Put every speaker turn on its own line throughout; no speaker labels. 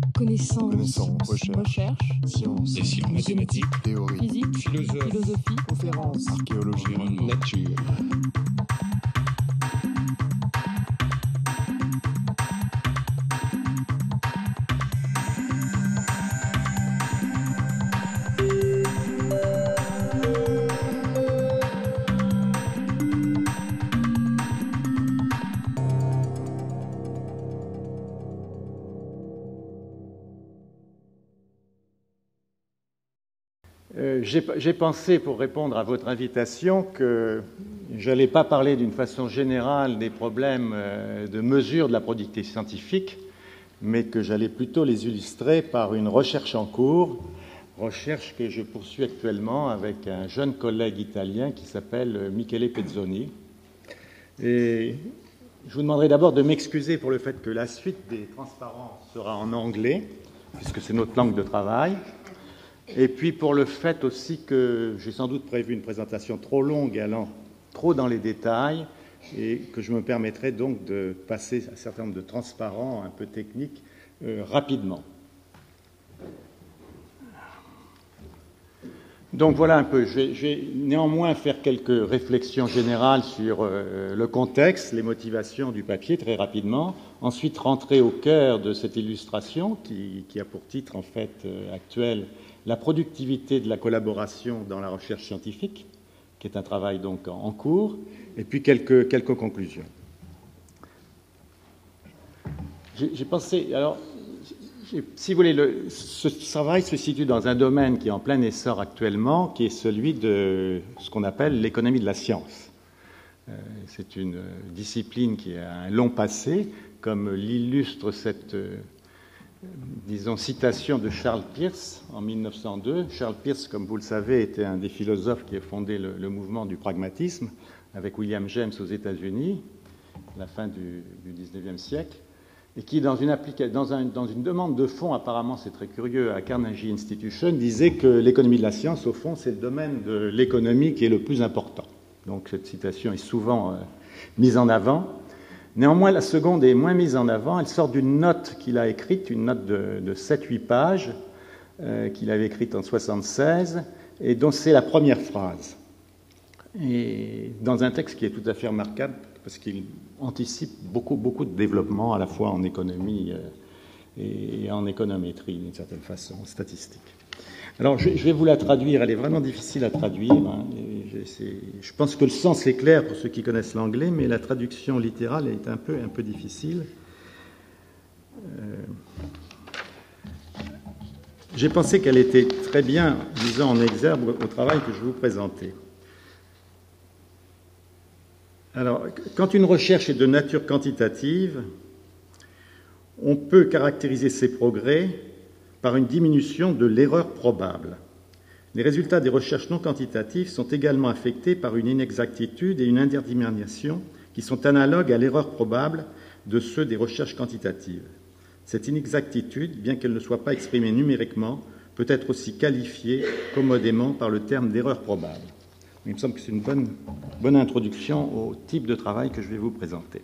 Connaissance,
recherche,
sciences,
et sciences mathématiques,
théorie,
physique,
philosophie,
conférences, archéologie,
nature.
J'ai pensé, pour répondre à votre invitation, que je n'allais pas parler d'une façon générale des problèmes de mesure de la productivité scientifique, mais que j'allais plutôt les illustrer par une recherche en cours, recherche que je poursuis actuellement avec un jeune collègue italien qui s'appelle Michele Pezzoni. Et je vous demanderai d'abord de m'excuser pour le fait que la suite des transparences sera en anglais, puisque c'est notre langue de travail. Et puis pour le fait aussi que j'ai sans doute prévu une présentation trop longue allant trop dans les détails et que je me permettrai donc de passer un certain nombre de transparents un peu techniques rapidement. Donc voilà un peu, je vais néanmoins faire quelques réflexions générales sur le contexte, les motivations du papier très rapidement, ensuite rentrer au cœur de cette illustration qui a pour titre en fait actuel la productivité de la collaboration dans la recherche scientifique, qui est un travail donc en cours, et puis quelques conclusions. J'ai pensé, alors, si vous voulez, ce travail se situe dans un domaine qui est en plein essor actuellement, qui est celui de ce qu'on appelle l'économie de la science. C'est une discipline qui a un long passé, comme l'illustre cette disons, citation de Charles Peirce en 1902. Charles Peirce, comme vous le savez, était un des philosophes qui a fondé le mouvement du pragmatisme avec William James aux États-Unis, à la fin du XIXe siècle, et qui, dans une demande de fonds, apparemment c'est très curieux, à Carnegie Institution, disait que l'économie de la science, au fond, c'est le domaine de l'économie qui est le plus important. Donc cette citation est souvent mise en avant. Néanmoins, la seconde est moins mise en avant. Elle sort d'une note qu'il a écrite, une note de 7-8 pages, qu'il avait écrite en 1976, et dont c'est la première phrase. Et dans un texte qui est tout à fait remarquable, parce qu'il anticipe beaucoup de développement, à la fois en économie et en économétrie, d'une certaine façon, en statistique. Alors, je vais vous la traduire. Elle est vraiment difficile à traduire. Hein. Je pense que le sens est clair pour ceux qui connaissent l'anglais, mais la traduction littérale est un peu difficile. J'ai pensé qu'elle était très bien mise en exergue au travail que je vous présentais. Alors, quand une recherche est de nature quantitative, on peut caractériser ses progrès par une diminution de l'erreur probable. Les résultats des recherches non quantitatives sont également affectés par une inexactitude et une indétermination qui sont analogues à l'erreur probable de ceux des recherches quantitatives. Cette inexactitude, bien qu'elle ne soit pas exprimée numériquement, peut être aussi qualifiée commodément par le terme d'erreur probable. Il me semble que c'est une bonne introduction au type de travail que je vais vous présenter.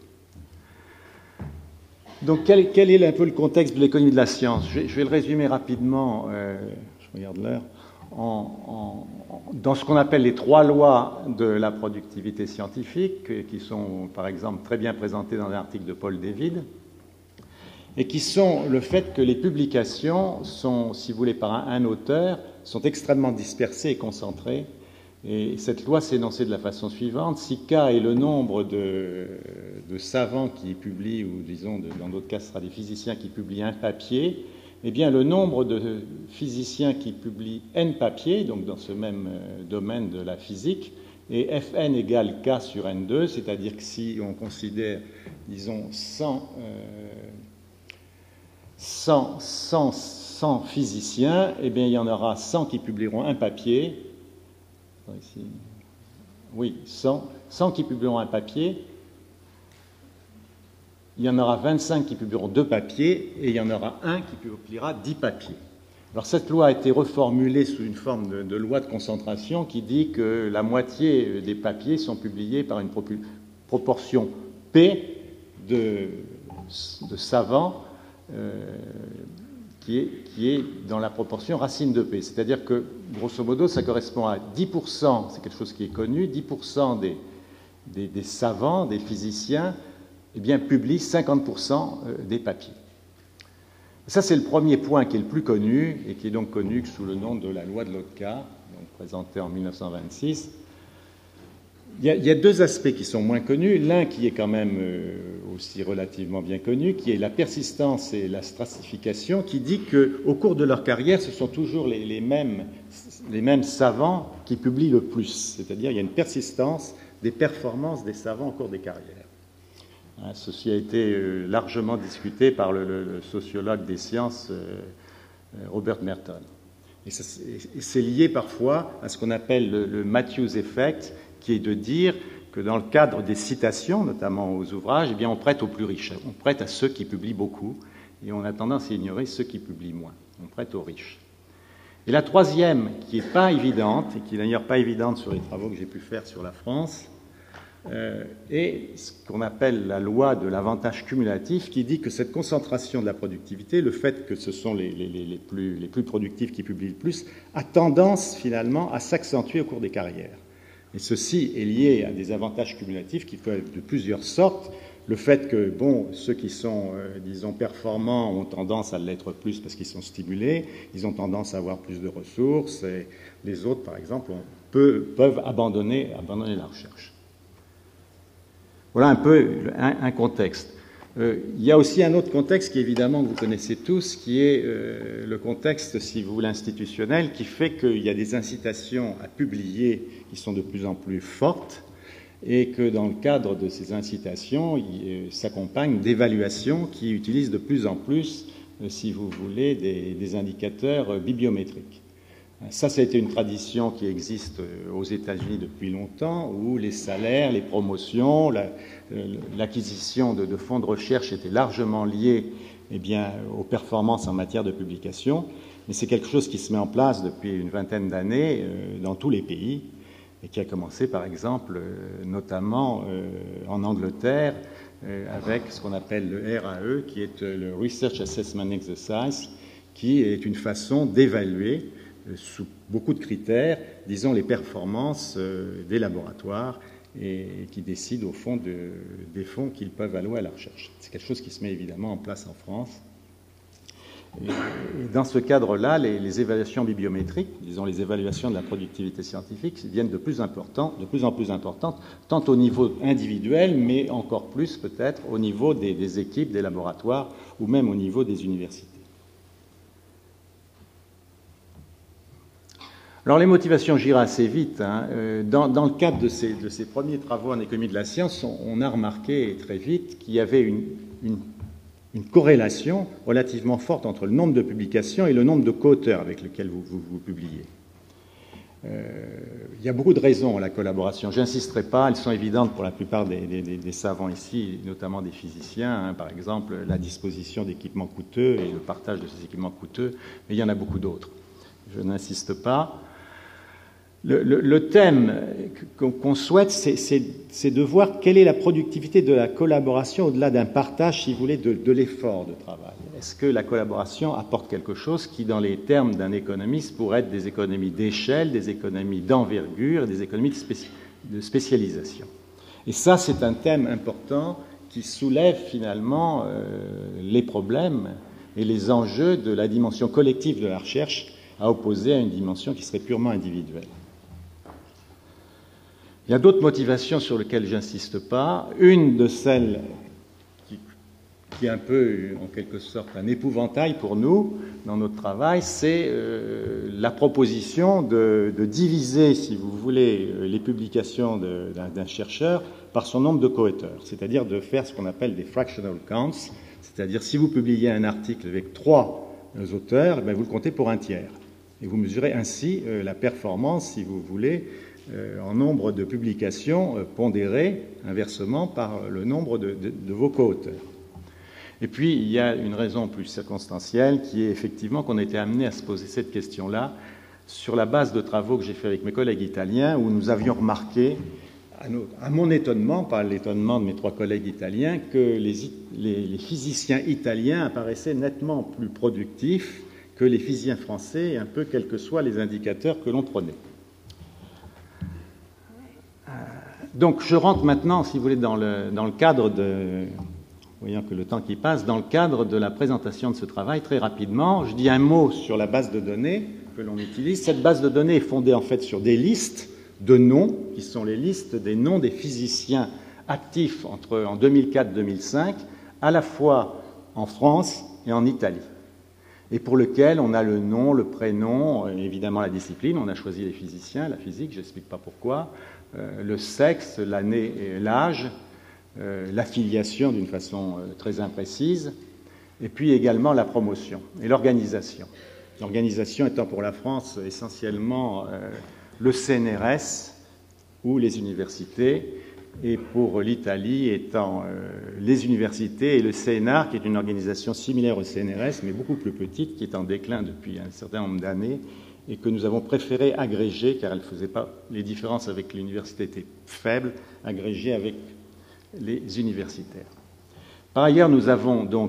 Donc, quel est un peu le contexte de l'économie de la science ? Je vais le résumer rapidement, je regarde l'heure, dans ce qu'on appelle les 3 lois de la productivité scientifique, qui sont, par exemple, très bien présentées dans un article de Paul David, et qui sont le fait que les publications sont, si vous voulez, par un auteur, sont extrêmement dispersées et concentrées. Et cette loi s'est énoncée de la façon suivante. Si K est le nombre de savants qui publient, ou disons, dans d'autres cas, ce sera des physiciens qui publient un papier, eh bien, le nombre de physiciens qui publient N papiers, donc dans ce même domaine de la physique, est Fn égale K sur N2, c'est-à-dire que si on considère, disons, 100 physiciens, eh bien, il y en aura 100 qui publieront un papier. Ici. Oui, 100 qui publieront un papier, il y en aura 25 qui publieront 2 papiers, et il y en aura un qui publiera 10 papiers. Alors cette loi a été reformulée sous une forme de loi de concentration qui dit que la moitié des papiers sont publiés par une proportion P de savants qui est dans la proportion racine de P. C'est-à-dire que, grosso modo, ça correspond à 10%, c'est quelque chose qui est connu, 10% des savants, des physiciens, eh bien, publient 50% des papiers. Ça, c'est le premier point qui est le plus connu, et qui est donc connu sous le nom de la loi de Lotka, présentée en 1926. Il y a deux aspects qui sont moins connus. L'un qui est quand même aussi relativement bien connu, qui est la persistance et la stratification, qui dit qu'au cours de leur carrière, ce sont toujours les mêmes savants qui publient le plus. C'est-à-dire qu'il y a une persistance des performances des savants au cours des carrières. Ceci a été largement discuté par le sociologue des sciences Robert Merton. Et c'est lié parfois à ce qu'on appelle le Matthews Effect, qui est de dire que dans le cadre des citations, notamment aux ouvrages, eh bien, on prête aux plus riches, on prête à ceux qui publient beaucoup, et on a tendance à ignorer ceux qui publient moins. On prête aux riches. Et la troisième, qui n'est pas évidente, et qui n'est d'ailleurs pas évidente sur les travaux que j'ai pu faire sur la France, est ce qu'on appelle la loi de l'avantage cumulatif, qui dit que cette concentration de la productivité, le fait que ce sont les plus productifs qui publient le plus, a tendance finalement à s'accentuer au cours des carrières. Et ceci est lié à des avantages cumulatifs qui peuvent être de plusieurs sortes. Le fait que, ceux qui sont, disons, performants ont tendance à l'être plus parce qu'ils sont stimulés, ils ont tendance à avoir plus de ressources, et les autres, par exemple, peuvent abandonner la recherche. Voilà un peu un contexte. Il y a aussi un autre contexte qui, évidemment, que vous connaissez tous, qui est le contexte, si vous voulez, institutionnel, qui fait qu'il y a des incitations à publier qui sont de plus en plus fortes, et que dans le cadre de ces incitations, il s'accompagne d'évaluations qui utilisent de plus en plus, si vous voulez, des indicateurs bibliométriques. Ça a été une tradition qui existe aux États-Unis depuis longtemps, où les salaires, les promotions, l'acquisition de fonds de recherche étaient largement liés aux performances en matière de publication. Mais c'est quelque chose qui se met en place depuis une vingtaine d'années dans tous les pays, et qui a commencé, par exemple, notamment en Angleterre, avec ce qu'on appelle le RAE, qui est le Research Assessment Exercise, qui est une façon d'évaluer sous beaucoup de critères, disons, les performances des laboratoires, et qui décident au fond des fonds qu'ils peuvent allouer à la recherche. C'est quelque chose qui se met évidemment en place en France. Et dans ce cadre-là, les évaluations bibliométriques, disons les évaluations de la productivité scientifique, deviennent de plus en plus importantes, tant au niveau individuel, mais encore plus peut-être au niveau des équipes, des laboratoires, ou même au niveau des universités. Alors les motivations, j'irai assez vite. Dans le cadre de ces premiers travaux en économie de la science, on a remarqué très vite qu'il y avait une corrélation relativement forte entre le nombre de publications et le nombre de co-auteurs avec lesquels vous publiez. Il y a beaucoup de raisons à la collaboration. Je n'insisterai pas, elles sont évidentes pour la plupart des savants ici, notamment des physiciens. Par exemple, la disposition d'équipements coûteux et le partage de ces équipements coûteux, mais il y en a beaucoup d'autres. Je n'insiste pas. Le thème qu'on souhaite, c'est de voir quelle est la productivité de la collaboration au-delà d'un partage, si vous voulez, de l'effort de travail. Est-ce que la collaboration apporte quelque chose qui, dans les termes d'un économiste, pourrait être des économies d'échelle, des économies d'envergure, des économies de spécialisation? Et ça, c'est un thème important qui soulève finalement les problèmes et les enjeux de la dimension collective de la recherche à opposer à une dimension qui serait purement individuelle. Il y a d'autres motivations sur lesquelles je n'insiste pas. Une de celles qui est un peu, en quelque sorte, un épouvantail pour nous dans notre travail, c'est la proposition de diviser, si vous voulez, les publications d'un chercheur par son nombre de co-auteurs, c'est-à-dire de faire ce qu'on appelle des fractional counts, c'est-à-dire si vous publiez un article avec 3 auteurs, vous le comptez pour un tiers. Et vous mesurez ainsi la performance, si vous voulez, en nombre de publications pondérées inversement par le nombre de vos co-auteurs. Et puis, il y a une raison plus circonstancielle qui est effectivement qu'on a été amené à se poser cette question-là sur la base de travaux que j'ai fait avec mes collègues italiens où nous avions remarqué à mon étonnement, pas l'étonnement de mes 3 collègues italiens, que les physiciens italiens apparaissaient nettement plus productifs que les physiciens français, un peu quels que soient les indicateurs que l'on prenait. Donc je rentre maintenant, si vous voulez, dans le cadre de... Voyant que le temps qui passe, dans le cadre de la présentation de ce travail, très rapidement, je dis un mot sur la base de données que l'on utilise. Cette base de données est fondée en fait sur des listes de noms, qui sont les listes des noms des physiciens actifs en 2004-2005, à la fois en France et en Italie, et pour lequel on a le nom, le prénom, évidemment la discipline, on a choisi les physiciens, la physique, je n'explique pas pourquoi, le sexe, l'année et l'âge, l'affiliation d'une façon très imprécise, et puis également la promotion et l'organisation. L'organisation étant pour la France essentiellement le CNRS ou les universités, et pour l'Italie étant les universités et le CNR, qui est une organisation similaire au CNRS, mais beaucoup plus petite, qui est en déclin depuis un certain nombre d'années, et que nous avons préféré agréger, car elle faisait pas, les différences avec l'université étaient faibles, agréger avec les universitaires. Par ailleurs, nous avons donc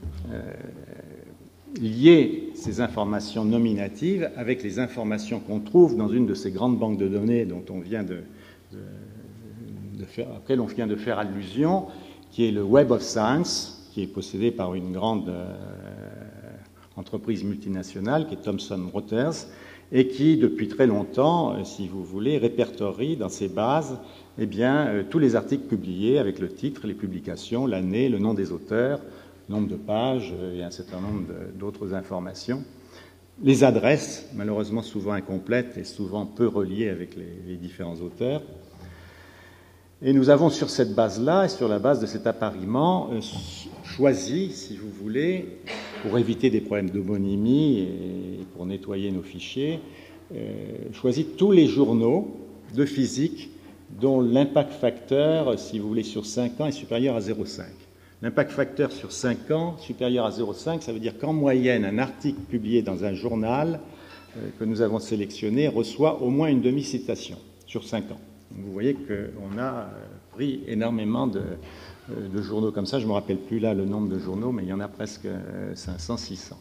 lié ces informations nominatives avec les informations qu'on trouve dans une de ces grandes banques de données dont on vient auxquelles on vient de faire allusion, qui est le Web of Science, qui est possédé par une grande entreprise multinationale, qui est Thomson Reuters, et qui, depuis très longtemps, si vous voulez, répertorie dans ses bases tous les articles publiés avec le titre, les publications, l'année, le nom des auteurs, le nombre de pages et un certain nombre d'autres informations. Les adresses, malheureusement souvent incomplètes et souvent peu reliées avec les différents auteurs. Et nous avons sur cette base-là, et sur la base de cet appariement, choisi, si vous voulez, pour éviter des problèmes d'homonymie et pour nettoyer nos fichiers, choisi tous les journaux de physique dont l'impact facteur, si vous voulez, sur 5 ans est supérieur à 0,5. L'impact facteur sur 5 ans supérieur à 0,5, ça veut dire qu'en moyenne, un article publié dans un journal que nous avons sélectionné reçoit au moins une demi-citation sur 5 ans. Donc vous voyez qu'on a pris énormément de journaux comme ça. Je ne me rappelle plus là le nombre de journaux, mais il y en a presque 500, 600.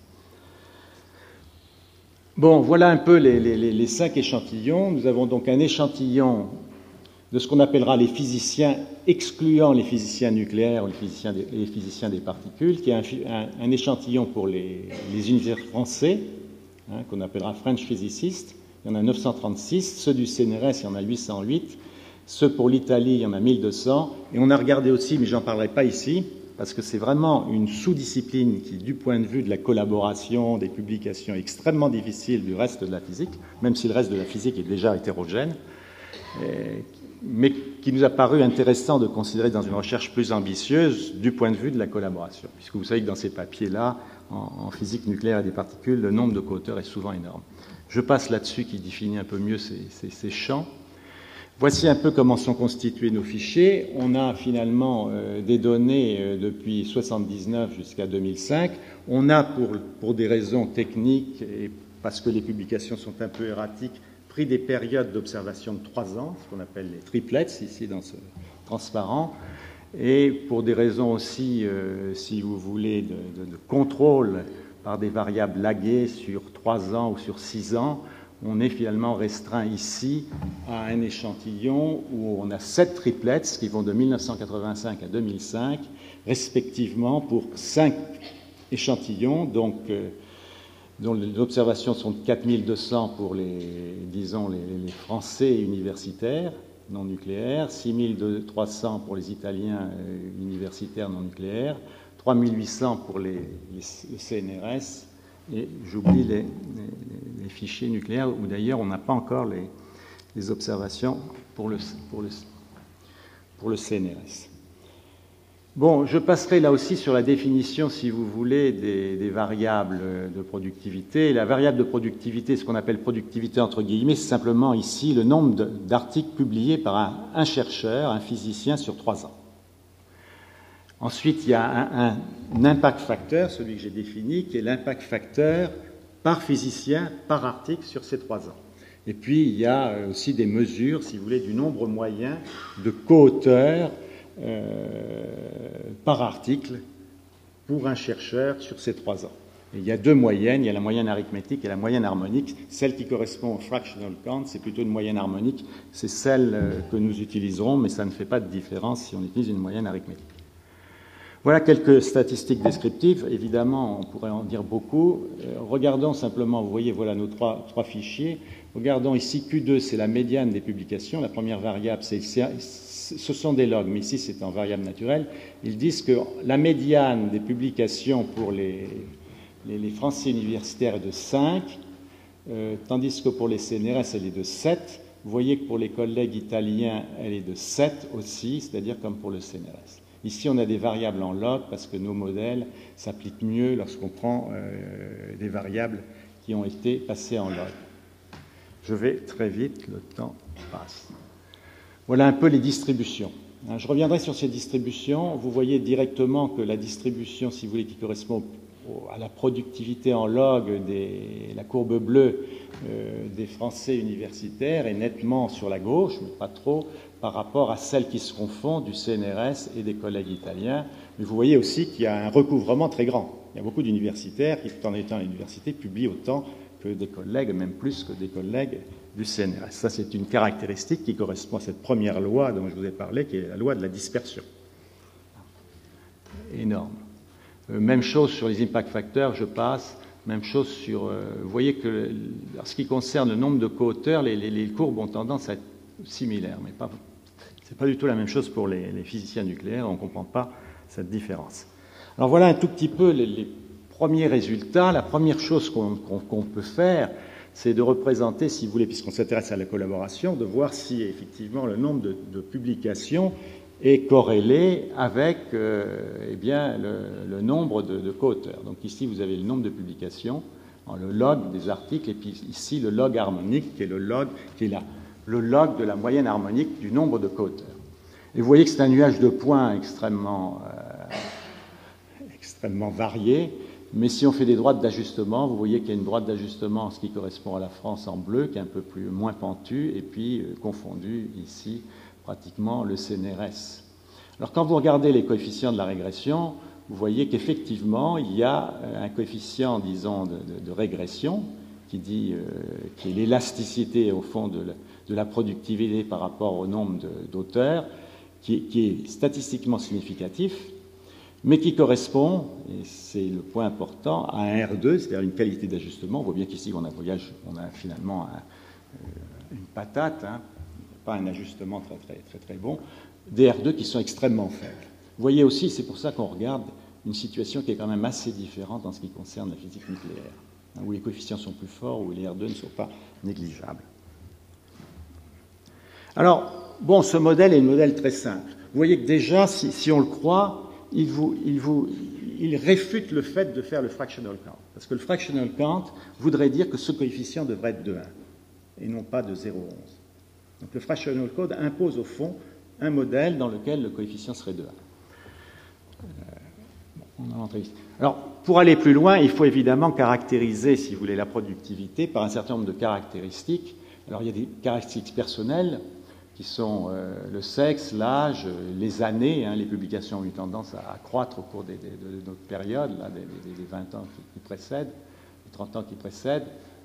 Bon, voilà un peu les 5 échantillons. Nous avons donc un échantillon de ce qu'on appellera les physiciens, excluant les physiciens nucléaires ou les physiciens des particules, qui est un échantillon pour les universitaires français, qu'on appellera French Physicists. Il y en a 936, ceux du CNRS, il y en a 808, ceux pour l'Italie, il y en a 1200, et on a regardé aussi, mais j'en parlerai pas ici, parce que c'est vraiment une sous-discipline qui, du point de vue de la collaboration, des publications, est extrêmement difficile du reste de la physique, même si le reste de la physique est déjà hétérogène, mais qui nous a paru intéressant de considérer dans une recherche plus ambitieuse du point de vue de la collaboration, puisque vous savez que dans ces papiers-là, en physique nucléaire et des particules, le nombre de co-auteurs est souvent énorme. Je passe là-dessus qui définit un peu mieux ces champs. Voici un peu comment sont constitués nos fichiers. On a finalement des données depuis 1979 jusqu'à 2005. On a, pour des raisons techniques et parce que les publications sont un peu erratiques, pris des périodes d'observation de 3 ans, ce qu'on appelle les triplets, ici dans ce transparent, et pour des raisons aussi, si vous voulez, de contrôle par des variables laguées sur 3 ans ou sur 6 ans, on est finalement restreint ici à un échantillon où on a 7 triplets qui vont de 1985 à 2005, respectivement pour 5 échantillons, donc dont les observations sont de 4200 pour les Français universitaires non nucléaires, 6300 pour les Italiens universitaires non nucléaires, 3800 pour les CNRS, et j'oublie les fichiers nucléaires où d'ailleurs on n'a pas encore les observations pour le CNRS. Bon, je passerai là aussi sur la définition, si vous voulez, des variables de productivité. La variable de productivité, ce qu'on appelle productivité entre guillemets, c'est simplement ici le nombre d'articles publiés par un chercheur, un physicien sur 3 ans. Ensuite, il y a un impact facteur, celui que j'ai défini, qui est l'impact facteur par physicien, par article sur ces 3 ans. Et puis, il y a aussi des mesures, si vous voulez, du nombre moyen de co-auteurs par article pour un chercheur sur ces 3 ans. Et il y a 2 moyennes, il y a la moyenne arithmétique et la moyenne harmonique. Celle qui correspond au fractional count, c'est plutôt une moyenne harmonique, c'est celle que nous utiliserons, mais ça ne fait pas de différence si on utilise une moyenne arithmétique. Voilà quelques statistiques descriptives. Évidemment, on pourrait en dire beaucoup. Regardons simplement, vous voyez, voilà nos trois fichiers. Regardons ici, Q2, c'est la médiane des publications. La première variable, ce sont des logs, mais ici, c'est en variable naturelle. Ils disent que la médiane des publications pour les Français universitaires est de 5, tandis que pour les CNRS, elle est de 7. Vous voyez que pour les collègues italiens, elle est de 7 aussi, c'est-à-dire comme pour le CNRS. Ici, on a des variables en log parce que nos modèles s'appliquent mieux lorsqu'on prend des variables qui ont été passées en log. Je vais très vite, le temps passe. Voilà un peu les distributions. Je reviendrai sur ces distributions. Vous voyez directement que la distribution, si vous voulez, qui correspond à la productivité en log, la courbe bleue des Français universitaires est nettement sur la gauche, mais pas trop, par rapport à celle qui se confond du CNRS et des collègues italiens. Mais vous voyez aussi qu'il y a un recouvrement très grand. Il y a beaucoup d'universitaires qui, tout en étant à l'université, publient autant que des collègues, même plus que des collègues du CNRS. Ça, c'est une caractéristique qui correspond à cette première loi dont je vous ai parlé, qui est la loi de la dispersion. Énorme. Même chose sur les impact factors, je passe. Même chose sur... vous voyez que, en ce qui concerne le nombre de co-auteurs, les courbes ont tendance à être similaires, mais c'est pas du tout la même chose pour les physiciens nucléaires, on ne comprend pas cette différence. Alors voilà un tout petit peu les premiers résultats. La première chose qu'on peut faire, c'est de représenter, si vous voulez, puisqu'on s'intéresse à la collaboration, de voir si effectivement le nombre de publications est corrélé avec eh bien, le nombre de co-auteurs. Donc ici, vous avez le nombre de publications, le log des articles, et puis ici, le log harmonique, qui est le log de la moyenne harmonique du nombre de co-auteurs. Et vous voyez que c'est un nuage de points extrêmement varié, mais si on fait des droites d'ajustement, vous voyez qu'il y a une droite d'ajustement en ce qui correspond à la France en bleu, qui est un peu moins pentue, et puis confondue ici, pratiquement le CNRS. Alors quand vous regardez les coefficients de la régression, vous voyez qu'effectivement, il y a un coefficient, disons, de régression, qui est l'élasticité, au fond, de la productivité par rapport au nombre d'auteurs, qui est statistiquement significatif, mais qui correspond, et c'est le point important, à un R2, c'est-à-dire une qualité d'ajustement. On voit bien qu'ici, on a finalement une patate, hein, pas un ajustement très bon, des R2 qui sont extrêmement faibles. Vous voyez aussi, c'est pour ça qu'on regarde une situation qui est quand même assez différente en ce qui concerne la physique nucléaire, hein, où les coefficients sont plus forts, où les R2 ne sont pas négligeables. Alors, bon, ce modèle est un modèle très simple. Vous voyez que déjà, si on le croit, il réfute le fait de faire le fractional count. Parce que le fractional count voudrait dire que ce coefficient devrait être de 1 et non pas de 0,11. Donc le fractional code impose au fond un modèle dans lequel le coefficient serait de 1. Alors, pour aller plus loin, il faut évidemment caractériser, si vous voulez, la productivité par un certain nombre de caractéristiques. Alors, il y a des caractéristiques personnelles qui sont le sexe, l'âge, les années. Hein, les publications ont eu tendance à croître au cours de notre période, là, des 20 ans qui précèdent, les 30 ans qui précèdent.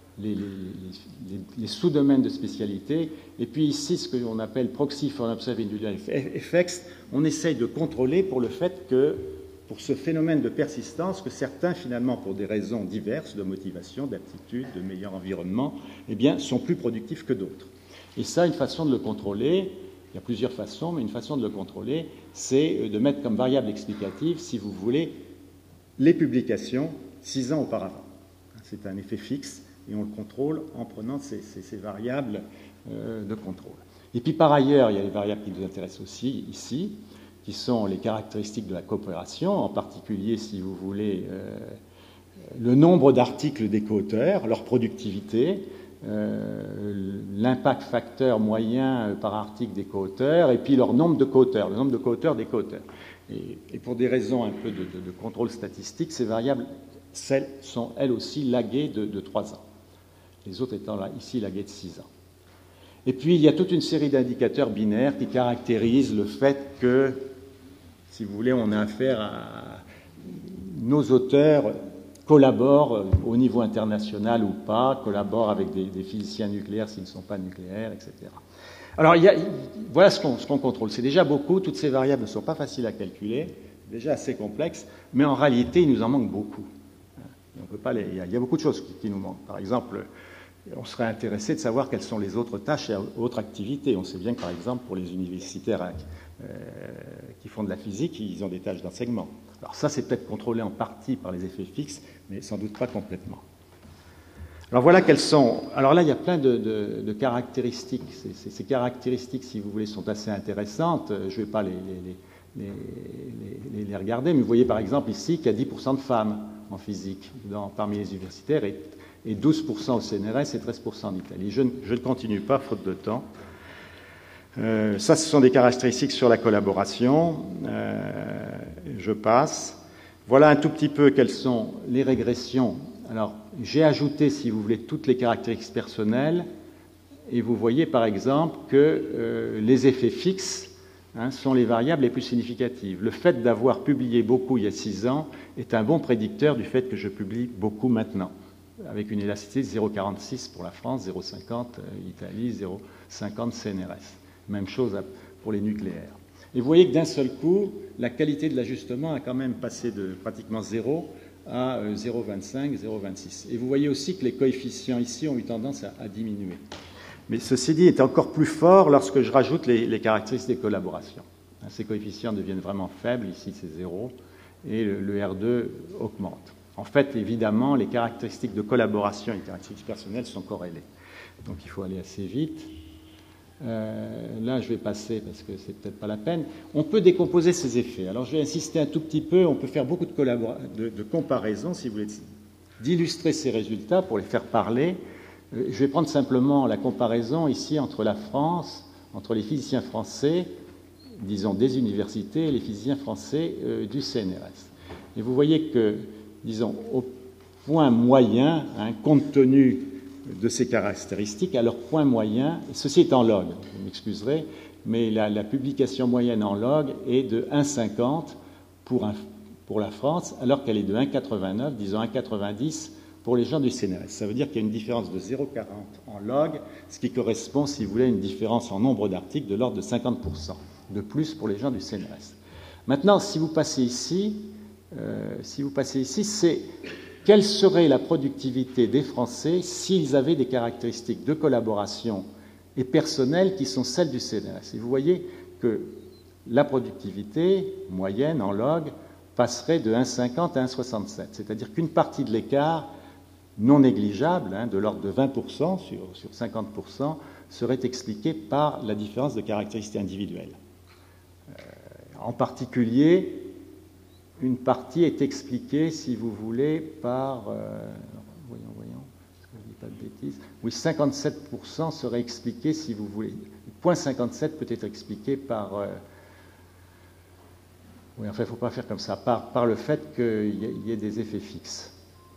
Les sous-domaines de spécialité, et puis ici ce que l'on appelle proxy for observed individual effects, on essaye de contrôler pour le fait que, pour ce phénomène de persistance, que certains finalement, pour des raisons diverses, de motivation, d'aptitude, de meilleur environnement, eh bien, sont plus productifs que d'autres. Et ça, une façon de le contrôler, il y a plusieurs façons, mais une façon de le contrôler, c'est de mettre comme variable explicative, si vous voulez, les publications 6 ans auparavant. C'est un effet fixe, et on le contrôle en prenant ces variables de contrôle. Et puis par ailleurs, il y a les variables qui nous intéressent aussi ici, qui sont les caractéristiques de la coopération, en particulier, si vous voulez, le nombre d'articles des co-auteurs, leur productivité, l'impact facteur moyen par article des co-auteurs, et puis leur nombre de co-auteurs, le nombre de co-auteurs des co-auteurs. Et pour des raisons un peu de contrôle statistique, ces variables sont elles aussi laguées de 3 ans. Les autres étant là, ici la guet de 6 ans. Et puis, il y a toute une série d'indicateurs binaires qui caractérisent le fait que, si vous voulez, on a affaire à... Nos auteurs collaborent au niveau international ou pas, collaborent avec des physiciens nucléaires s'ils ne sont pas nucléaires, etc. Alors, voilà ce qu'on contrôle. C'est déjà beaucoup. Toutes ces variables ne sont pas faciles à calculer, déjà assez complexes, mais en réalité, il nous en manque beaucoup. On peut pas il y a beaucoup de choses qui nous manquent. Par exemple, on serait intéressé de savoir quelles sont les autres tâches et autres activités. On sait bien que, par exemple, pour les universitaires qui font de la physique, ils ont des tâches d'enseignement. Alors ça, c'est peut-être contrôlé en partie par les effets fixes, mais sans doute pas complètement. Alors voilà quelles sont... Alors là, il y a plein de caractéristiques. Ces caractéristiques, si vous voulez, sont assez intéressantes. Je ne vais pas les regarder, mais vous voyez par exemple ici qu'il y a 10% de femmes en physique parmi les universitaires et 12% au CNRS et 13% en Italie. Je ne continue pas, faute de temps. Ça, ce sont des caractéristiques sur la collaboration. Je passe. Voilà un tout petit peu quelles sont les régressions. Alors, j'ai ajouté, si vous voulez, toutes les caractéristiques personnelles, et vous voyez par exemple que les effets fixes sont les variables les plus significatives. Le fait d'avoir publié beaucoup il y a 6 ans est un bon prédicteur du fait que je publie beaucoup maintenant, avec une élasticité de 0,46 pour la France, 0,50 Italie, 0,50 CNRS. Même chose pour les nucléaires. Et vous voyez que d'un seul coup, la qualité de l'ajustement a quand même passé de pratiquement 0 à 0,25, 0,26. Et vous voyez aussi que les coefficients ici ont eu tendance à diminuer. Mais ceci dit, est encore plus fort lorsque je rajoute les caractéristiques des collaborations. Ces coefficients deviennent vraiment faibles, ici c'est 0, et le R2 augmente. En fait, évidemment, les caractéristiques de collaboration et les caractéristiques personnelles sont corrélées. Donc il faut aller assez vite. Là, je vais passer parce que c'est peut-être pas la peine. On peut décomposer ces effets. Alors, je vais insister un tout petit peu. On peut faire beaucoup de comparaisons, si vous voulez, d'illustrer ces résultats pour les faire parler. Je vais prendre simplement la comparaison ici entre la France, entre les physiciens français, disons des universités, et les physiciens français du CNRS. Et vous voyez que, disons, au point moyen, compte tenu de ces caractéristiques, à leur point moyen, ceci est en log, vous m'excuserez, mais la publication moyenne en log est de 1,50 pour la France, alors qu'elle est de 1,89, disons 1,90 pour les gens du CNRS. Ça veut dire qu'il y a une différence de 0,40 en log, ce qui correspond, si vous voulez, à une différence en nombre d'articles de l'ordre de 50% de plus pour les gens du CNRS. Maintenant, si vous passez ici, c'est quelle serait la productivité des Français s'ils avaient des caractéristiques de collaboration et personnelles qui sont celles du CNRS. Et vous voyez que la productivité moyenne en log passerait de 1,50 à 1,67. C'est-à-dire qu'une partie de l'écart non négligeable, de l'ordre de 20% sur 50%, serait expliquée par la différence de caractéristiques individuelles. En particulier, une partie est expliquée, si vous voulez, par... voyons, est-ce que je ne dis pas de bêtises? Oui, 57% serait expliqué, si vous voulez. 0,57 peut être expliqué par... oui, enfin, il ne faut pas faire comme ça, par le fait qu'il y ait des effets fixes.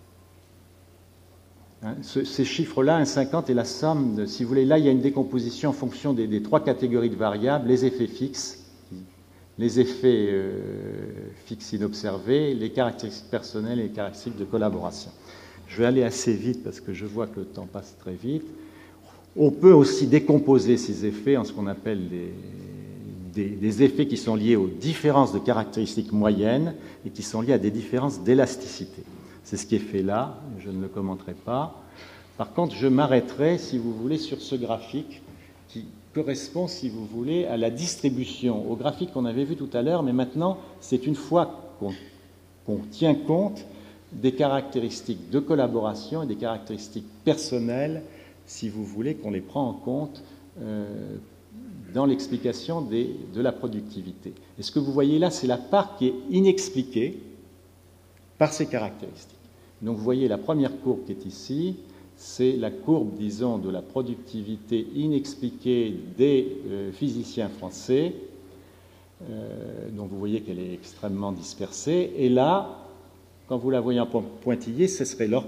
Ces chiffres-là, 1,50 est la somme, si vous voulez, là, il y a une décomposition en fonction des 3 catégories de variables, les effets fixes, les effets fixes inobservés, les caractéristiques personnelles et les caractéristiques de collaboration. Je vais aller assez vite parce que je vois que le temps passe très vite. On peut aussi décomposer ces effets en ce qu'on appelle des effets qui sont liés aux différences de caractéristiques moyennes et qui sont liés à des différences d'élasticité. C'est ce qui est fait là, je ne le commenterai pas. Par contre, je m'arrêterai, si vous voulez, sur ce graphique qui correspond, si vous voulez, à la distribution, au graphique qu'on avait vu tout à l'heure, mais maintenant, c'est une fois qu'on tient compte des caractéristiques de collaboration et des caractéristiques personnelles, si vous voulez, qu'on les prend en compte dans l'explication de la productivité. Et ce que vous voyez là, c'est la part qui est inexpliquée par ces caractéristiques. Donc vous voyez la première courbe qui est ici, c'est la courbe, disons, de la productivité inexpliquée des physiciens français. Donc vous voyez qu'elle est extrêmement dispersée. Et là, quand vous la voyez en pointillé, ce serait leur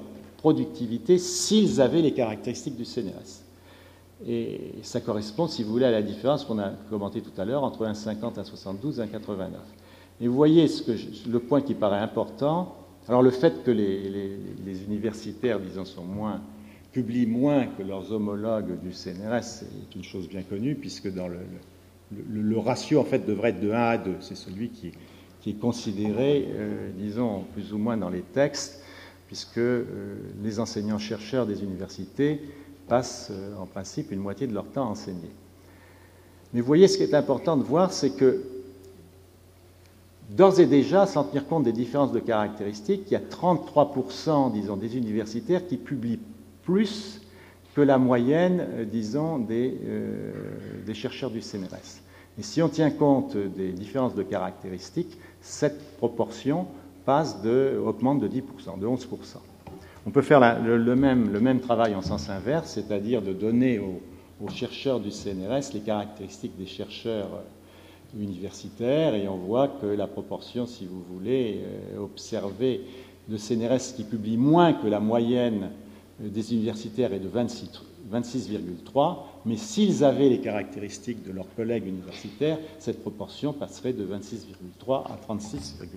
productivité s'ils avaient les caractéristiques du CNRS. Et ça correspond, si vous voulez, à la différence qu'on a commenté tout à l'heure entre 1,50, 1,72 et 1,89. Et vous voyez le point qui paraît important. Alors le fait que les universitaires, disons, publient moins que leurs homologues du CNRS, c'est une chose bien connue, puisque dans le ratio, en fait, devrait être de 1 à 2. C'est celui qui est considéré, disons, plus ou moins dans les textes, puisque les enseignants-chercheurs des universités passent, en principe, une moitié de leur temps à enseigner. Mais vous voyez, ce qui est important de voir, c'est que, d'ores et déjà, sans tenir compte des différences de caractéristiques, il y a 33%, disons, des universitaires qui publient plus que la moyenne, disons, des chercheurs du CNRS. Et si on tient compte des différences de caractéristiques, cette proportion augmente de 10%, de 11%. On peut faire le même travail en sens inverse, c'est-à-dire de donner aux chercheurs du CNRS les caractéristiques des chercheurs universitaires, et on voit que la proportion, si vous voulez, observée de CNRS qui publient moins que la moyenne des universitaires est de 26,3, mais s'ils avaient les caractéristiques de leurs collègues universitaires, cette proportion passerait de 26,3 à 36,3.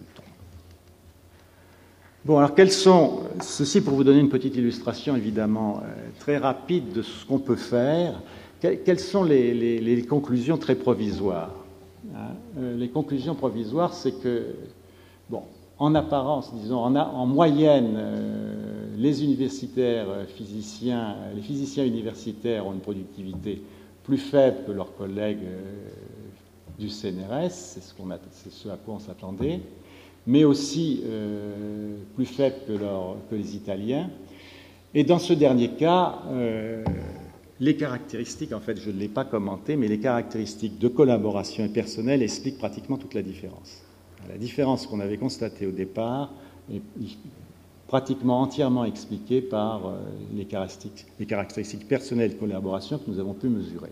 Bon, alors ceci pour vous donner une petite illustration évidemment très rapide de ce qu'on peut faire, quelles sont les conclusions très provisoires, hein? Les conclusions provisoires, c'est que, bon, en apparence, disons, en moyenne, les universitaires physiciens, les physiciens universitaires ont une productivité plus faible que leurs collègues du CNRS, c'est ce à quoi on s'attendait, mais aussi plus faible que les Italiens. Et dans ce dernier cas, les caractéristiques, en fait, je ne l'ai pas commenté, mais les caractéristiques de collaboration et personnelle expliquent pratiquement toute la différence. La différence qu'on avait constatée au départ est pratiquement entièrement expliquée par les caractéristiques personnelles de collaboration que nous avons pu mesurer.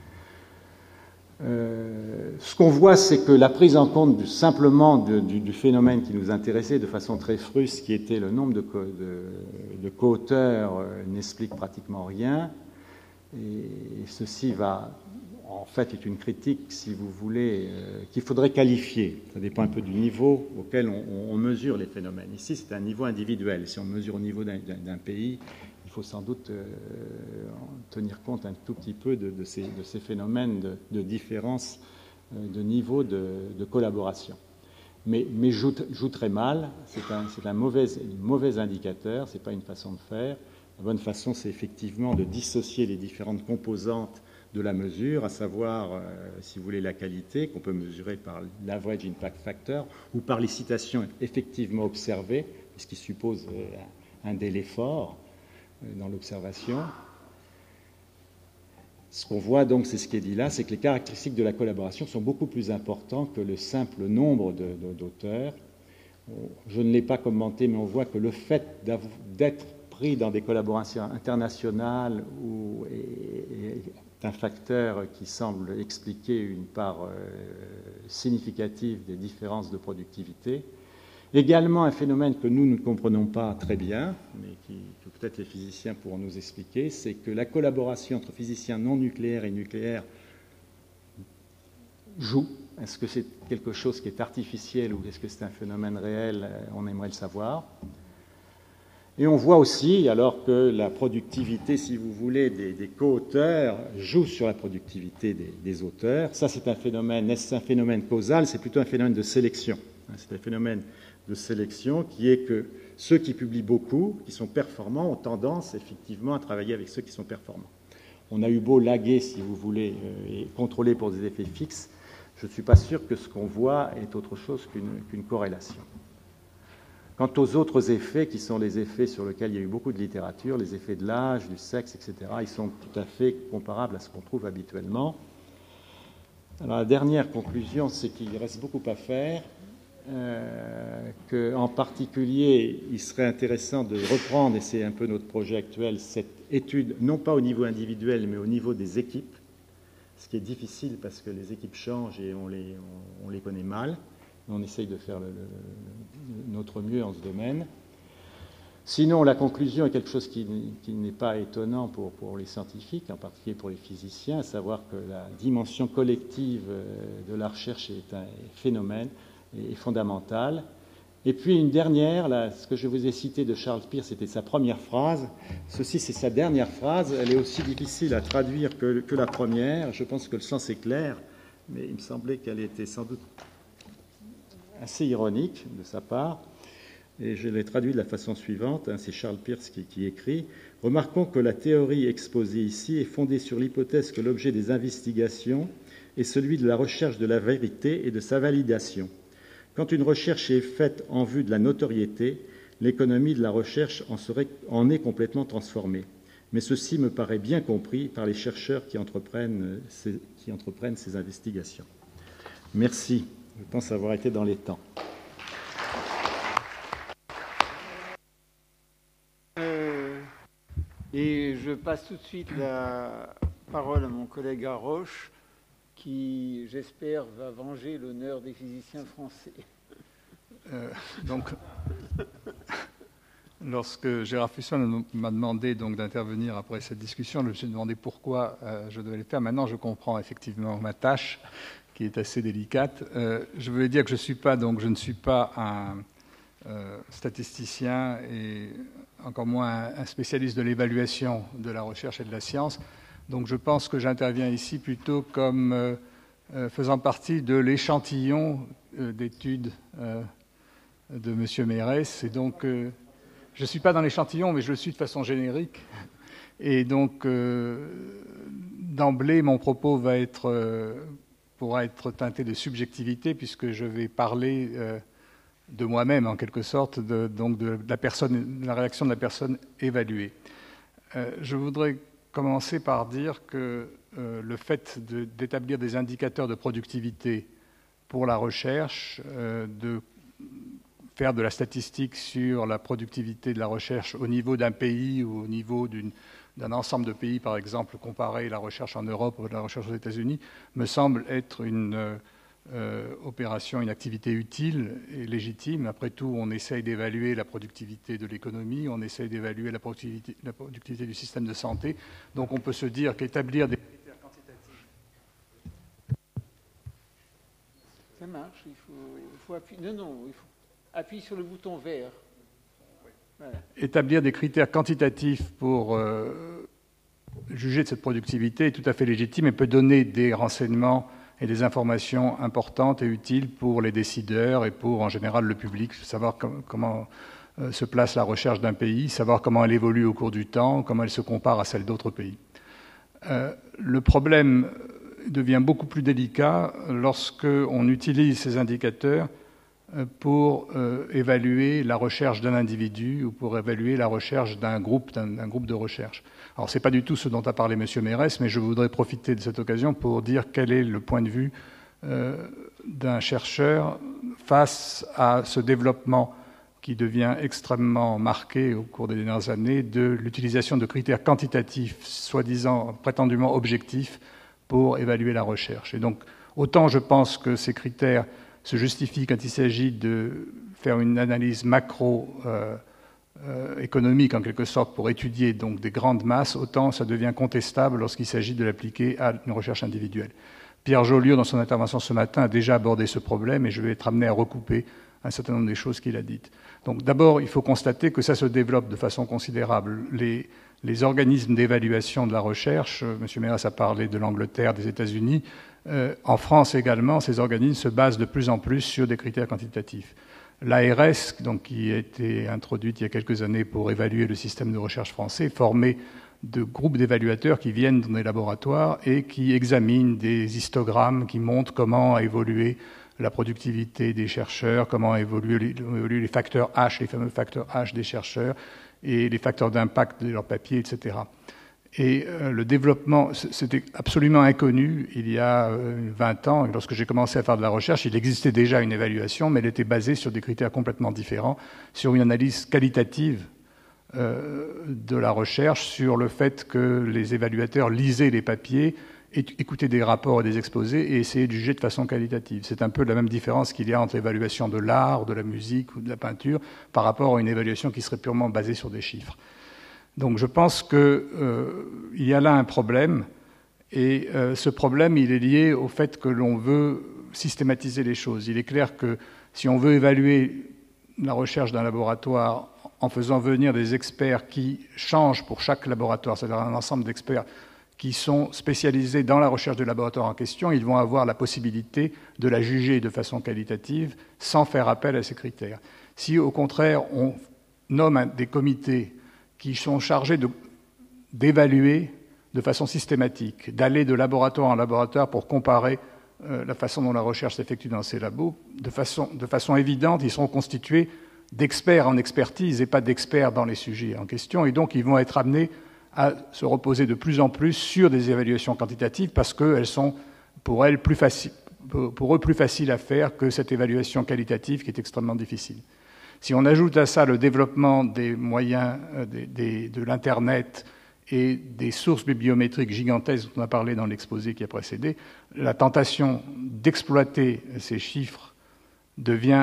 Ce qu'on voit, c'est que la prise en compte simplement du phénomène qui nous intéressait de façon très fruste, qui était le nombre de co-auteurs, n'explique pratiquement rien. Et ceci en fait, est une critique, si vous voulez, qu'il faudrait qualifier. Ça dépend un peu du niveau auquel on mesure les phénomènes. Ici, c'est un niveau individuel. Si on mesure au niveau d'un pays, il faut sans doute tenir compte un tout petit peu de ces phénomènes de différence de niveau de collaboration. Mais joue très mal. C'est un mauvais indicateur. Ce n'est pas une façon de faire. La bonne façon, c'est effectivement de dissocier les différentes composantes de la mesure, à savoir, si vous voulez, la qualité, qu'on peut mesurer par l'average impact factor, ou par les citations effectivement observées, ce qui suppose un délai fort dans l'observation. Ce qu'on voit donc, c'est ce qui est dit là, c'est que les caractéristiques de la collaboration sont beaucoup plus importantes que le simple nombre d'auteurs. Je ne l'ai pas commenté, mais on voit que le fait d'être pris dans des collaborations internationales est un facteur qui semble expliquer une part significative des différences de productivité. Également, un phénomène que nous ne comprenons pas très bien, mais que peut-être les physiciens pourront nous expliquer, c'est que la collaboration entre physiciens non nucléaires et nucléaires joue. Est-ce que c'est quelque chose qui est artificiel ou est-ce que c'est un phénomène réel? On aimerait le savoir. Et on voit aussi, alors que la productivité, si vous voulez, des co-auteurs joue sur la productivité des auteurs. Ça, c'est un phénomène. Est-ce un phénomène causal? C'est plutôt un phénomène de sélection. C'est un phénomène de sélection qui est que ceux qui publient beaucoup, qui sont performants, ont tendance effectivement à travailler avec ceux qui sont performants. On a eu beau laguer, si vous voulez, et contrôler pour des effets fixes, je ne suis pas sûr que ce qu'on voit est autre chose qu'une corrélation. Quant aux autres effets, qui sont les effets sur lesquels il y a eu beaucoup de littérature, les effets de l'âge, du sexe, etc., ils sont tout à fait comparables à ce qu'on trouve habituellement. Alors, la dernière conclusion, c'est qu'il reste beaucoup à faire, qu'en particulier, il serait intéressant de reprendre, et c'est un peu notre projet actuel, cette étude, non pas au niveau individuel, mais au niveau des équipes, ce qui est difficile parce que les équipes changent et on les connaît mal. On essaye de faire notre mieux en ce domaine. Sinon, la conclusion est quelque chose qui n'est pas étonnant pour les scientifiques, en particulier pour les physiciens, à savoir que la dimension collective de la recherche est un phénomène et fondamental. Et puis une dernière, là, ce que je vous ai cité de Charles Peirce, c'était sa première phrase. Ceci, c'est sa dernière phrase. Elle est aussi difficile à traduire que la première. Je pense que le sens est clair, mais il me semblait qu'elle était sans doute assez ironique de sa part. Et je l'ai traduit de la façon suivante. C'est Charles Peirce qui écrit « Remarquons que la théorie exposée ici est fondée sur l'hypothèse que l'objet des investigations est celui de la recherche de la vérité et de sa validation. Quand une recherche est faite en vue de la notoriété, l'économie de la recherche en est complètement transformée. Mais ceci me paraît bien compris par les chercheurs qui entreprennent ces investigations. » Merci. Je pense avoir été dans les temps.
Et je passe tout de suite la parole à mon collègue Haroche, qui, j'espère, va venger l'honneur des physiciens français.
Donc, lorsque Gérard Fussman m'a demandé d'intervenir après cette discussion, je me suis demandé pourquoi je devais le faire. Maintenant, je comprends effectivement ma tâche, qui est assez délicate. Je veux dire que je ne suis pas un statisticien et encore moins un spécialiste de l'évaluation de la recherche et de la science. Donc je pense que j'interviens ici plutôt comme faisant partie de l'échantillon d'études de M. Mérès. Et donc je ne suis pas dans l'échantillon, mais je le suis de façon générique. Et donc d'emblée, mon propos pourra être teinté de subjectivité, puisque je vais parler de moi-même, en quelque sorte, de la réaction de la personne évaluée. Je voudrais commencer par dire que le fait d'établir des indicateurs de productivité pour la recherche, de faire de la statistique sur la productivité de la recherche au niveau d'un pays ou au niveau d'un ensemble de pays, par exemple, comparer la recherche en Europe ou la recherche aux États-Unis, me semble être une opération, une activité utile et légitime. Après tout, on essaye d'évaluer la productivité de l'économie, on essaye d'évaluer la productivité du système de santé. Donc on peut se dire qu'établir des critères quantitatifs...
Ça marche, il faut appuyer... Non, il faut appuyer sur le bouton vert. Voilà.
Établir des critères quantitatifs pour juger de cette productivité est tout à fait légitime et peut donner des renseignements et des informations importantes et utiles pour les décideurs et pour, en général, le public, savoir comment se place la recherche d'un pays, savoir comment elle évolue au cours du temps, comment elle se compare à celle d'autres pays. Le problème devient beaucoup plus délicat lorsqu'on utilise ces indicateurs pour évaluer la recherche d'un individu ou pour évaluer la recherche d'un groupe de recherche. Alors, ce n'est pas du tout ce dont a parlé M. Mérès, mais je voudrais profiter de cette occasion pour dire quel est le point de vue d'un chercheur face à ce développement qui devient extrêmement marqué au cours des dernières années de l'utilisation de critères quantitatifs, soi-disant prétendument objectifs, pour évaluer la recherche. Et donc, autant je pense que ces critères se justifient quand il s'agit de faire une analyse macro-économique, en quelque sorte, pour étudier donc des grandes masses, autant ça devient contestable lorsqu'il s'agit de l'appliquer à une recherche individuelle. Pierre Joliot, dans son intervention ce matin, a déjà abordé ce problème et je vais être amené à recouper un certain nombre des choses qu'il a dites. Donc d'abord, il faut constater que ça se développe de façon considérable. Les organismes d'évaluation de la recherche, M. Mérès a parlé de l'Angleterre, des États-Unis, en France également, ces organismes se basent de plus en plus sur des critères quantitatifs. L'ARS, donc, qui a été introduite il y a quelques années pour évaluer le système de recherche français, formé de groupes d'évaluateurs qui viennent dans des laboratoires et qui examinent des histogrammes qui montrent comment a évolué la productivité des chercheurs, comment a évolué les facteurs H, les fameux facteurs H des chercheurs, et les facteurs d'impact de leurs papiers, etc. Et le développement, c'était absolument inconnu il y a 20 ans. Lorsque j'ai commencé à faire de la recherche, il existait déjà une évaluation, mais elle était basée sur des critères complètement différents, sur une analyse qualitative de la recherche, sur le fait que les évaluateurs lisaient les papiers écouter des rapports et des exposés et essayer de juger de façon qualitative. C'est un peu la même différence qu'il y a entre l'évaluation de l'art, de la musique ou de la peinture par rapport à une évaluation qui serait purement basée sur des chiffres. Donc je pense qu'il y a là un problème, et ce problème, il est lié au fait que l'on veut systématiser les choses. Il est clair que si on veut évaluer la recherche d'un laboratoire en faisant venir des experts qui changent pour chaque laboratoire, c'est-à-dire un ensemble d'experts qui sont spécialisés dans la recherche de laboratoire en question, ils vont avoir la possibilité de la juger de façon qualitative sans faire appel à ces critères. Si, au contraire, on nomme des comités qui sont chargés d'évaluer de façon systématique, d'aller de laboratoire en laboratoire pour comparer la façon dont la recherche s'effectue dans ces labos, de façon évidente, ils seront constitués d'experts en expertise et pas d'experts dans les sujets en question, et donc ils vont être amenés à se reposer de plus en plus sur des évaluations quantitatives parce qu'elles sont pour eux plus faciles à faire que cette évaluation qualitative qui est extrêmement difficile. Si on ajoute à ça le développement des moyens de l'Internet et des sources bibliométriques gigantesques dont on a parlé dans l'exposé qui a précédé, la tentation d'exploiter ces chiffres devient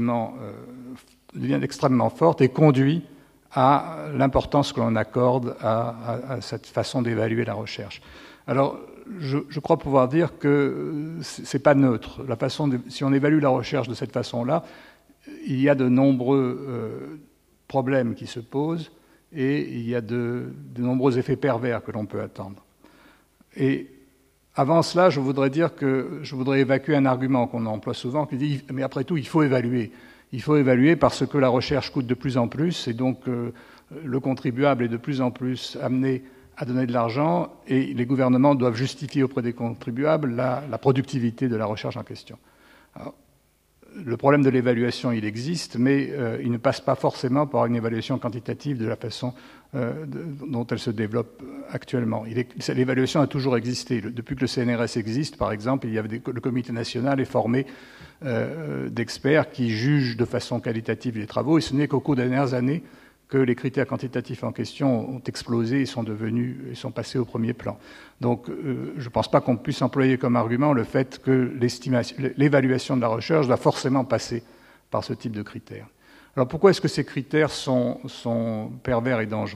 extrêmement forte et conduit à l'importance que l'on accorde à cette façon d'évaluer la recherche. Alors, je crois pouvoir dire que c'est pas neutre. Si on évalue la recherche de cette façon-là, il y a de nombreux problèmes qui se posent et il y a de nombreux effets pervers que l'on peut attendre. Et avant cela, je voudrais évacuer un argument qu'on emploie souvent qui dit « mais après tout, il faut évaluer ». Il faut évaluer parce que la recherche coûte de plus en plus et donc le contribuable est de plus en plus amené à donner de l'argent et les gouvernements doivent justifier auprès des contribuables la productivité de la recherche en question. Alors, le problème de l'évaluation, il existe, mais il ne passe pas forcément par une évaluation quantitative de la façon dont elle se développe actuellement. L'évaluation a toujours existé. Depuis que le CNRS existe, par exemple, le comité national est formé d'experts qui jugent de façon qualitative les travaux, et ce n'est qu'au cours des dernières années que les critères quantitatifs en question ont explosé et sont passés au premier plan. Donc, je ne pense pas qu'on puisse employer comme argument le fait que l'évaluation de la recherche doit forcément passer par ce type de critères. Alors, pourquoi est-ce que ces critères sont pervers et dangereux ?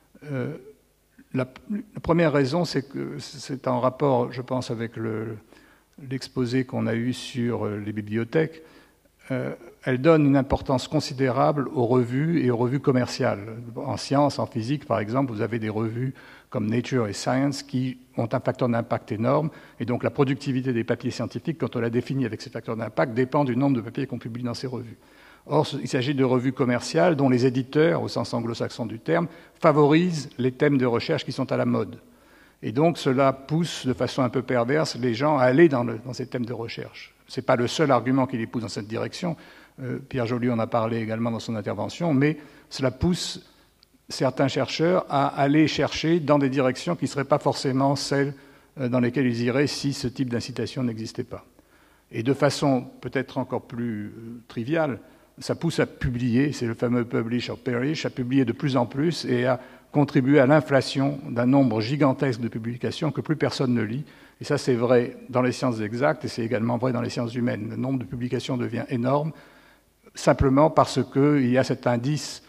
La première raison, c'est que c'est en rapport, je pense, avec l'exposé qu'on a eu sur les bibliothèques. Elle donne une importance considérable aux revues et aux revues commerciales. En sciences, en physique, par exemple, vous avez des revues comme Nature et Science qui ont un facteur d'impact énorme. Et donc la productivité des papiers scientifiques, quand on la définit avec ces facteurs d'impact, dépend du nombre de papiers qu'on publie dans ces revues. Or, il s'agit de revues commerciales dont les éditeurs, au sens anglo-saxon du terme, favorisent les thèmes de recherche qui sont à la mode. Et donc cela pousse de façon un peu perverse les gens à aller dans ces thèmes de recherche. Ce n'est pas le seul argument qui les pousse dans cette direction. Pierre Joly en a parlé également dans son intervention, mais cela pousse certains chercheurs à aller chercher dans des directions qui ne seraient pas forcément celles dans lesquelles ils iraient si ce type d'incitation n'existait pas. Et de façon peut-être encore plus triviale, ça pousse à publier, c'est le fameux publish or perish, à publier de plus en plus et à contribuer à l'inflation d'un nombre gigantesque de publications que plus personne ne lit. Et ça, c'est vrai dans les sciences exactes et c'est également vrai dans les sciences humaines. Le nombre de publications devient énorme simplement parce qu'il y a cet indice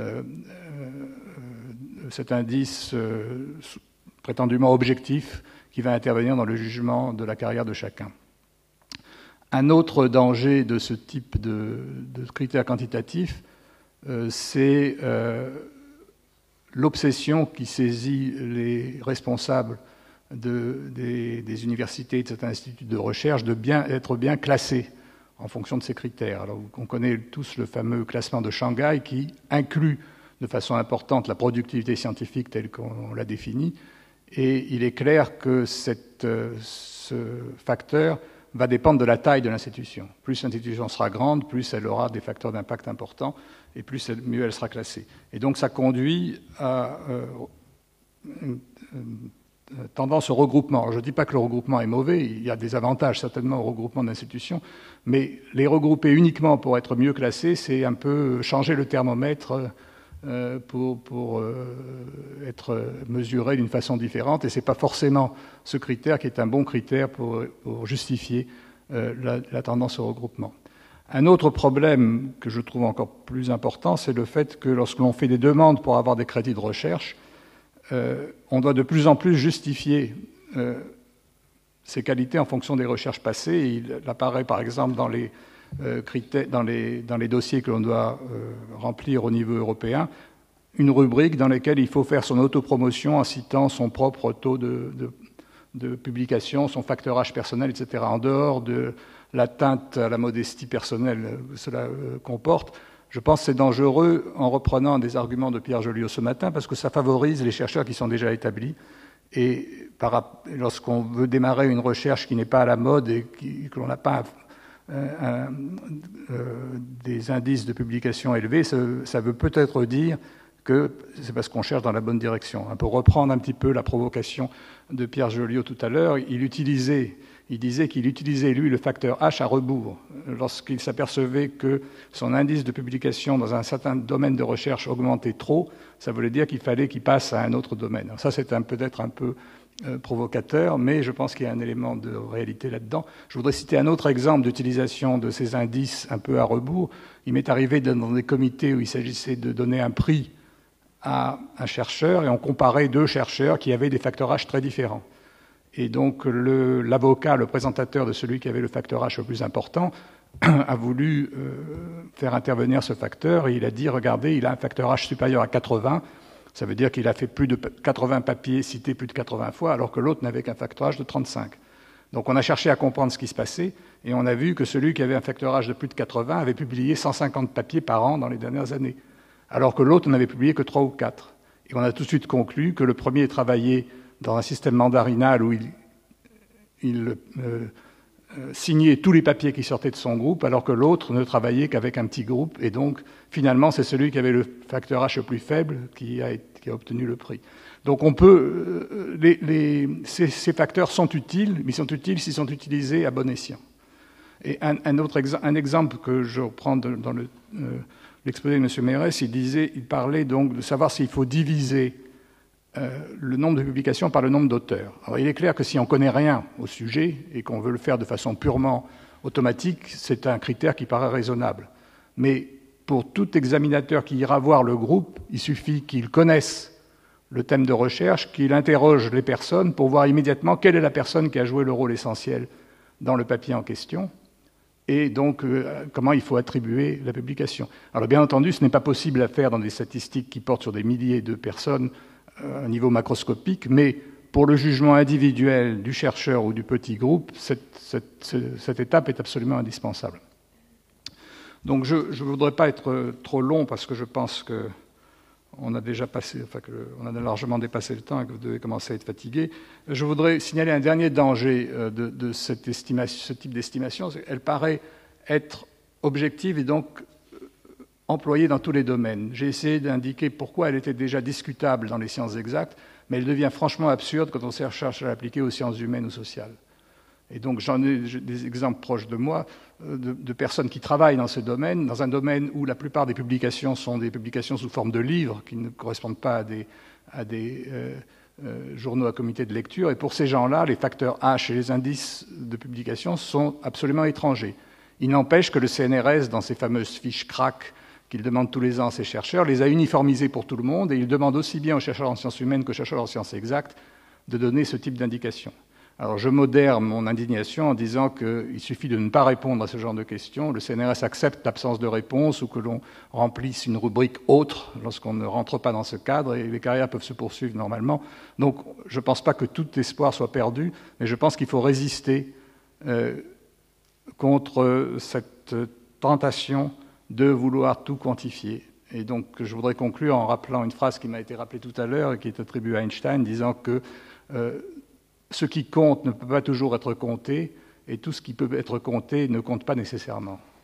prétendument objectif qui va intervenir dans le jugement de la carrière de chacun. Un autre danger de ce type de critères quantitatifs, c'est l'obsession qui saisit les responsables des universités et de certains instituts de recherche d'être bien classés en fonction de ces critères. Alors, on connaît tous le fameux classement de Shanghai qui inclut de façon importante la productivité scientifique telle qu'on l'a définie, et il est clair que ce facteur va dépendre de la taille de l'institution. Plus l'institution sera grande, plus elle aura des facteurs d'impact importants, et mieux elle sera classée. Et donc ça conduit à une tendance au regroupement. Alors, je ne dis pas que le regroupement est mauvais, il y a des avantages certainement au regroupement d'institutions, mais les regrouper uniquement pour être mieux classés, c'est un peu changer le thermomètre pour être mesuré d'une façon différente. Et ce n'est pas forcément ce critère qui est un bon critère pour justifier la tendance au regroupement. Un autre problème que je trouve encore plus important, c'est le fait que lorsque l'on fait des demandes pour avoir des crédits de recherche, on doit de plus en plus justifier ses qualités en fonction des recherches passées. Il apparaît par exemple dans les dossiers que l'on doit remplir au niveau européen, une rubrique dans laquelle il faut faire son autopromotion en citant son propre taux de publication, son facteur H personnel, etc., en dehors de l'atteinte à la modestie personnelle que cela comporte. Je pense que c'est dangereux en reprenant des arguments de Pierre Joliot ce matin, parce que ça favorise les chercheurs qui sont déjà établis. Et lorsqu'on veut démarrer une recherche qui n'est pas à la mode et que l'on n'a pas des indices de publication élevés, ça veut peut-être dire que c'est parce qu'on cherche dans la bonne direction. Pour reprendre un petit peu la provocation de Pierre Joliot tout à l'heure, il disait qu'il utilisait, lui, le facteur H à rebours. Lorsqu'il s'apercevait que son indice de publication dans un certain domaine de recherche augmentait trop, ça voulait dire qu'il fallait qu'il passe à un autre domaine. Alors ça, c'est peut-être un peu provocateur, mais je pense qu'il y a un élément de réalité là-dedans. Je voudrais citer un autre exemple d'utilisation de ces indices un peu à rebours. Il m'est arrivé dans des comités où il s'agissait de donner un prix à un chercheur, et on comparait deux chercheurs qui avaient des facteurs H très différents. Et donc l'avocat, le présentateur de celui qui avait le facteur H le plus important, a voulu faire intervenir ce facteur, et il a dit, regardez, il a un facteur H supérieur à 80, ça veut dire qu'il a fait plus de 80 papiers, cité plus de 80 fois, alors que l'autre n'avait qu'un facteur H de 35. Donc on a cherché à comprendre ce qui se passait, et on a vu que celui qui avait un facteur H de plus de 80 avait publié 150 papiers par an dans les dernières années, alors que l'autre n'avait publié que 3 ou 4. Et on a tout de suite conclu que le premier travaillait dans un système mandarinal où il signait tous les papiers qui sortaient de son groupe, alors que l'autre ne travaillait qu'avec un petit groupe. Et donc, finalement, c'est celui qui avait le facteur H le plus faible qui a obtenu le prix. Donc, on peut... ces facteurs sont utiles, mais ils sont utiles s'ils sont utilisés à bon escient. Et un exemple que je reprends dans l'exposé de M. Mérès, il parlait donc de savoir s'il faut diviser le nombre de publications par le nombre d'auteurs. Alors il est clair que si on ne connaît rien au sujet et qu'on veut le faire de façon purement automatique, c'est un critère qui paraît raisonnable. Mais pour tout examinateur qui ira voir le groupe, il suffit qu'il connaisse le thème de recherche, qu'il interroge les personnes pour voir immédiatement quelle est la personne qui a joué le rôle essentiel dans le papier en question, et donc comment il faut attribuer la publication. Alors bien entendu, ce n'est pas possible à faire dans des statistiques qui portent sur des milliers de personnes à un niveau macroscopique, mais pour le jugement individuel du chercheur ou du petit groupe, cette étape est absolument indispensable. Donc je ne voudrais pas être trop long, parce que je pense qu'on a déjà passé, on a largement dépassé le temps et que vous devez commencer à être fatigué. Je voudrais signaler un dernier danger de ce type d'estimation. Elle paraît être objective et donc employée dans tous les domaines. J'ai essayé d'indiquer pourquoi elle était déjà discutable dans les sciences exactes, mais elle devient franchement absurde quand on cherche à l'appliquer aux sciences humaines ou sociales. Et donc j'en ai des exemples proches de moi, de personnes qui travaillent dans ce domaine, dans un domaine où la plupart des publications sont des publications sous forme de livres, qui ne correspondent pas à des journaux à comité de lecture. Et pour ces gens-là, les facteurs H et les indices de publication sont absolument étrangers. Il n'empêche que le CNRS, dans ses fameuses fiches CRAC qu'il demande tous les ans à ses chercheurs, les a uniformisés pour tout le monde, et il demande aussi bien aux chercheurs en sciences humaines qu'aux chercheurs en sciences exactes de donner ce type d'indication. Alors je modère mon indignation en disant qu'il suffit de ne pas répondre à ce genre de questions. Le CNRS accepte l'absence de réponse ou que l'on remplisse une rubrique autre lorsqu'on ne rentre pas dans ce cadre, et les carrières peuvent se poursuivre normalement. Donc je ne pense pas que tout espoir soit perdu, mais je pense qu'il faut résister contre cette tentation de vouloir tout quantifier. Et donc je voudrais conclure en rappelant une phrase qui m'a été rappelée tout à l'heure et qui est attribuée à Einstein, disant que ce qui compte ne peut pas toujours être compté, et tout ce qui peut être compté ne compte pas nécessairement.